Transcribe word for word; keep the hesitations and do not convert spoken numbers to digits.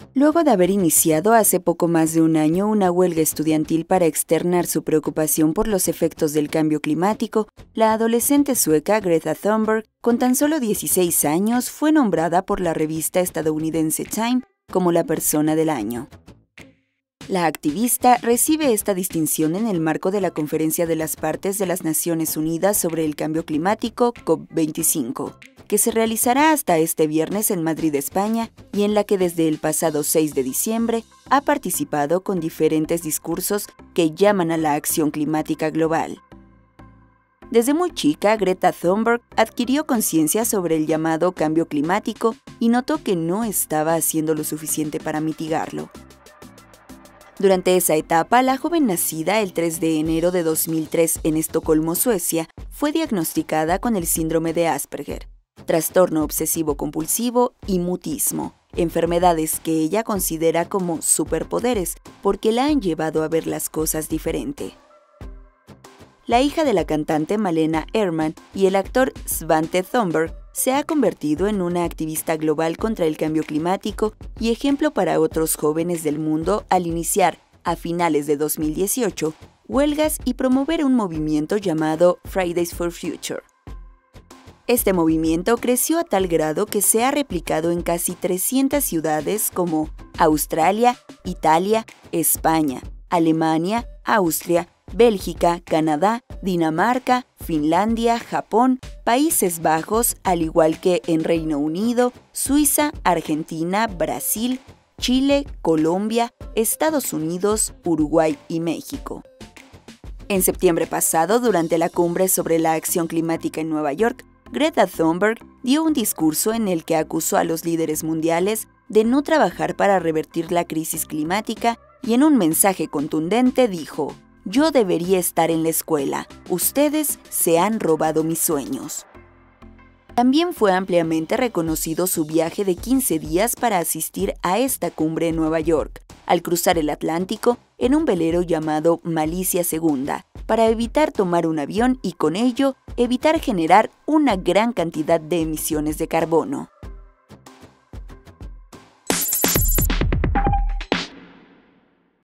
Luego de haber iniciado hace poco más de un año una huelga estudiantil para externar su preocupación por los efectos del cambio climático, la adolescente sueca Greta Thunberg, con tan solo dieciséis años, fue nombrada por la revista estadounidense Time como la persona del año. La activista recibe esta distinción en el marco de la Conferencia de las Partes de las Naciones Unidas sobre el Cambio Climático, COP veinticinco, que se realizará hasta este viernes en Madrid, España, y en la que desde el pasado seis de diciembre ha participado con diferentes discursos que llaman a la acción climática global. Desde muy chica, Greta Thunberg adquirió conciencia sobre el llamado cambio climático y notó que no estaba haciendo lo suficiente para mitigarlo. Durante esa etapa, la joven nacida el tres de enero de dos mil tres en Estocolmo, Suecia, fue diagnosticada con el síndrome de Asperger, trastorno obsesivo-compulsivo y mutismo, enfermedades que ella considera como superpoderes porque la han llevado a ver las cosas diferente. La hija de la cantante Malena Erdmann y el actor Svante Thunberg se ha convertido en una activista global contra el cambio climático y ejemplo para otros jóvenes del mundo al iniciar, a finales de dos mil dieciocho, huelgas y promover un movimiento llamado Fridays for Future. Este movimiento creció a tal grado que se ha replicado en casi trescientas ciudades como Australia, Italia, España, Alemania, Austria, Bélgica, Canadá, Dinamarca, Finlandia, Japón, Países Bajos, al igual que en Reino Unido, Suiza, Argentina, Brasil, Chile, Colombia, Estados Unidos, Uruguay y México. En septiembre pasado, durante la cumbre sobre la acción climática en Nueva York, Greta Thunberg dio un discurso en el que acusó a los líderes mundiales de no trabajar para revertir la crisis climática y en un mensaje contundente dijo: «Yo debería estar en la escuela. Ustedes se han robado mis sueños». También fue ampliamente reconocido su viaje de quince días para asistir a esta cumbre en Nueva York, al cruzar el Atlántico en un velero llamado Malicia Segunda, para evitar tomar un avión y con ello evitar generar una gran cantidad de emisiones de carbono.